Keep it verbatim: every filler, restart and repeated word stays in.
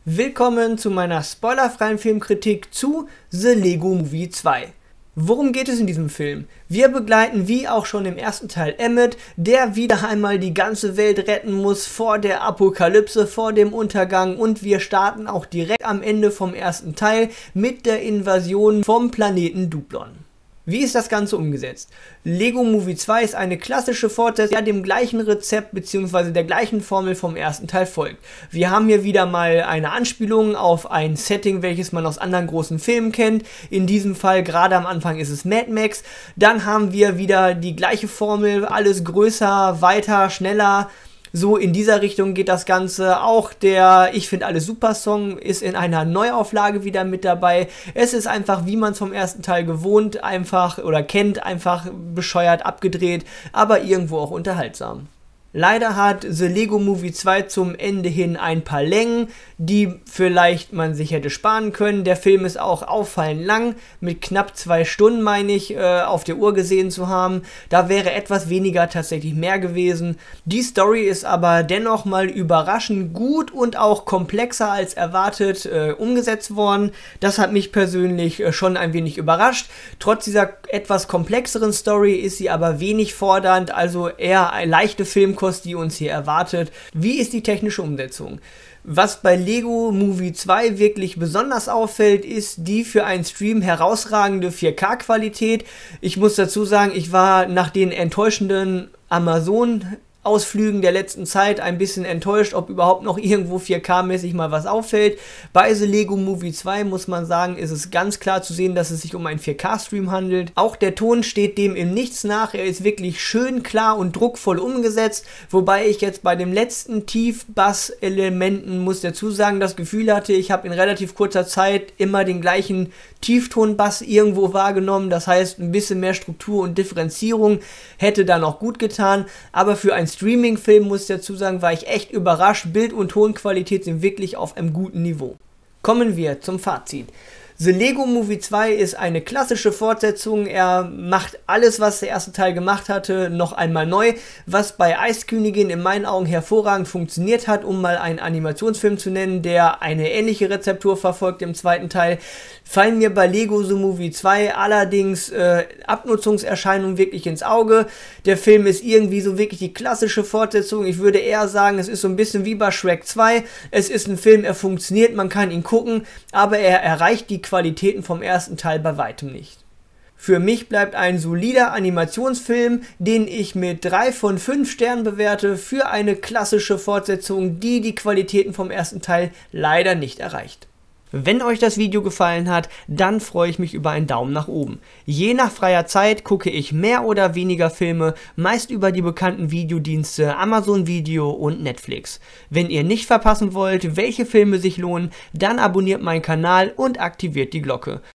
Willkommen zu meiner spoilerfreien Filmkritik zu The Lego Movie zwei. Worum geht es in diesem Film? Wir begleiten wie auch schon im ersten Teil Emmett, der wieder einmal die ganze Welt retten muss vor der Apokalypse, vor dem Untergang, und wir starten auch direkt am Ende vom ersten Teil mit der Invasion vom Planeten Duplon. Wie ist das Ganze umgesetzt? Lego Movie zwei ist eine klassische Fortsetzung, die dem gleichen Rezept bzw. der gleichen Formel vom ersten Teil folgt. Wir haben hier wieder mal eine Anspielung auf ein Setting, welches man aus anderen großen Filmen kennt. In diesem Fall gerade am Anfang ist es Mad Max. Dann haben wir wieder die gleiche Formel, alles größer, weiter, schneller. So in dieser Richtung geht das Ganze. Auch der Ich finde alles super Song ist in einer Neuauflage wieder mit dabei. Es ist einfach, wie man es vom ersten Teil gewohnt, einfach oder kennt, einfach bescheuert abgedreht, aber irgendwo auch unterhaltsam. Leider hat The Lego Movie zwei zum Ende hin ein paar Längen, die vielleicht man sich hätte sparen können. Der Film ist auch auffallend lang, mit knapp zwei Stunden, meine ich, äh, auf der Uhr gesehen zu haben. Da wäre etwas weniger tatsächlich mehr gewesen. Die Story ist aber dennoch mal überraschend gut und auch komplexer als erwartet äh, umgesetzt worden. Das hat mich persönlich äh, schon ein wenig überrascht. Trotz dieser etwas komplexeren Story ist sie aber wenig fordernd, also eher eine leichte Filmkost, die uns hier erwartet. Wie ist die technische Umsetzung? Was bei Lego Movie zwei wirklich besonders auffällt, ist die für einen Stream herausragende vier K Qualität. Ich muss dazu sagen, ich war nach den enttäuschenden Amazon Ausflügen der letzten Zeit ein bisschen enttäuscht, ob überhaupt noch irgendwo vier K-mäßig mal was auffällt. Bei The Lego Movie zwei muss man sagen, ist es ganz klar zu sehen, dass es sich um einen vier K Stream handelt. Auch der Ton steht dem im Nichts nach. Er ist wirklich schön klar und druckvoll umgesetzt, wobei ich jetzt bei den letzten Tiefbass-Elementen, muss dazu sagen, das Gefühl hatte, ich habe in relativ kurzer Zeit immer den gleichen Tieftonbass irgendwo wahrgenommen. Das heißt, ein bisschen mehr Struktur und Differenzierung hätte da noch gut getan, aber für ein Streaming-Film, muss ich dazu sagen, war ich echt überrascht. Bild- und Tonqualität sind wirklich auf einem guten Niveau. Kommen wir zum Fazit. The Lego Movie zwei ist eine klassische Fortsetzung. Er macht alles, was der erste Teil gemacht hatte, noch einmal neu, was bei Eiskönigin in meinen Augen hervorragend funktioniert hat, um mal einen Animationsfilm zu nennen, der eine ähnliche Rezeptur verfolgt im zweiten Teil. Fallen mir bei Lego The Movie zwei allerdings äh, Abnutzungserscheinungen wirklich ins Auge. Der Film ist irgendwie so wirklich die klassische Fortsetzung. Ich würde eher sagen, es ist so ein bisschen wie bei Shrek zwei. Es ist ein Film, er funktioniert, man kann ihn gucken, aber er erreicht die Qualitäten vom ersten Teil bei weitem nicht. Für mich bleibt ein solider Animationsfilm, den ich mit drei von fünf Sternen bewerte, für eine klassische Fortsetzung, die die Qualitäten vom ersten Teil leider nicht erreicht. Wenn euch das Video gefallen hat, dann freue ich mich über einen Daumen nach oben. Je nach freier Zeit gucke ich mehr oder weniger Filme, meist über die bekannten Videodienste Amazon Video und Netflix. Wenn ihr nicht verpassen wollt, welche Filme sich lohnen, dann abonniert meinen Kanal und aktiviert die Glocke.